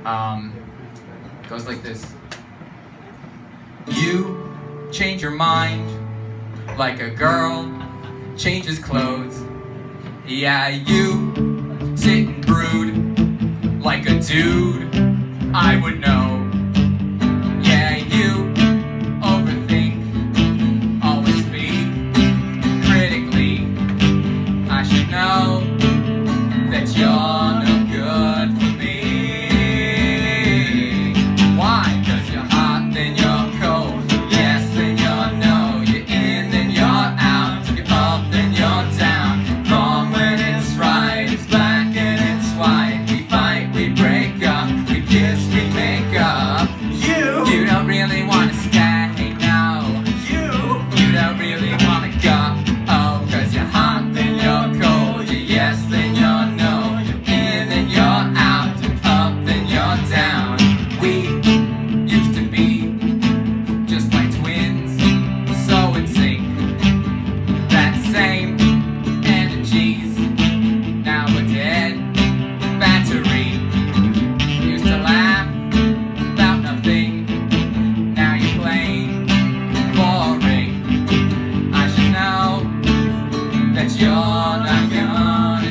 Goes like this. You change your mind like a girl changes clothes. Yeah, you sit and brood like a dude I would know. Yeah, you overthink, always speak critically. I should know that you're no good for me. Why? 'Cause you're hot, then you're cold. Yes, then you're no. You're in, then you're out. You're up, then you're down. Wrong when it's right. It's black and it's white. We fight, we break up. We kiss, we make up. You don't really want to stay, no. You don't really want to go. Oh, 'cause you're hot, then you're cold. You're yes, then you're no. You're in, then you're out. You're up, then you're down. We used to be just like twins, so in sync. That same energies, now we're dead. Battery used to laugh about nothing. Now you're plain boring. I should know that you're not gonna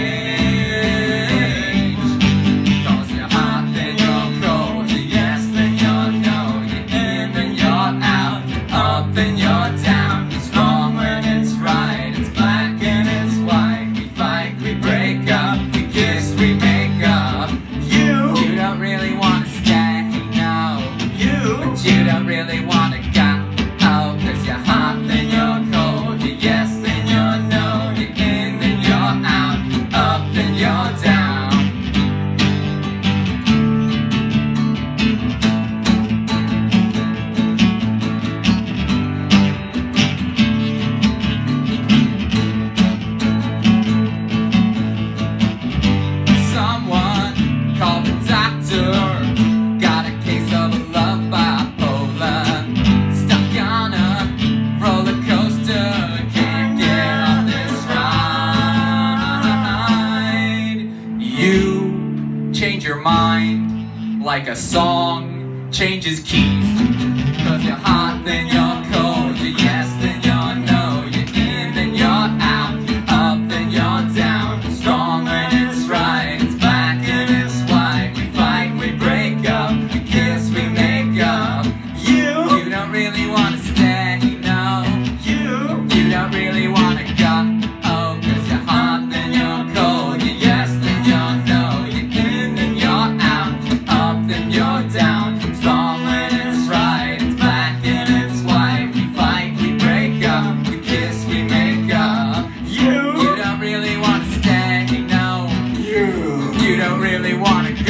change. 'Cause you're hot, then you're cold. You're yes, then you're no. You're in, then you're out. You're up, then you're down. It's wrong when it's right. It's black and it's white. We fight, we break up. We kiss, we make up. You don't really want to stay, no. But you don't really want to go. Oh, 'cause you're hot, then you're cold. You're yes, then you're no. You're in, then you're out. Up, then you're down. Someone called the doctor. Got a case of love bipolar. Stuck on a roller coaster. Can't get off this ride. You change your mind like a song changes keys. 'Cause you're hot, then you're cold. You're yes, then you're no. You're in, then you're out. You're up, then you're down. It's wrong when it's right. It's black and it's white. We fight, we break up. We kiss, we make up. You don't really want to stay, no. You don't really want to go. Oh, 'cause you're hot, then you're cold. You're yes, then you're no. You're in, then you're out. You're up, then you're down. It's wrong when it's right. It's black and it's white. We fight, we break up. We kiss, we make up. You don't really want to stay, no. You don't really want to